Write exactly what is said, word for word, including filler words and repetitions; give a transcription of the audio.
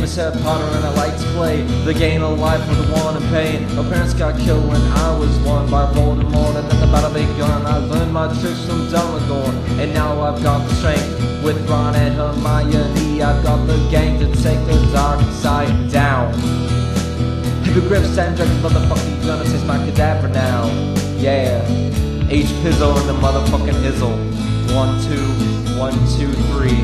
is Harry Potter and I like to play the game of life with the one in pain. My parents got killed when I was one by Voldemort, and then the battle begun. I learned my tricks from Dumbledore, and now I've got the strength with Ron and Hermione. I've got the gang to take the dark side down. Hippogriffs and dragons, motherfucker, you gonna taste my cadaver now. Yeah, H Pizzle and the motherfucking Hizzle. One, two, one, two, three.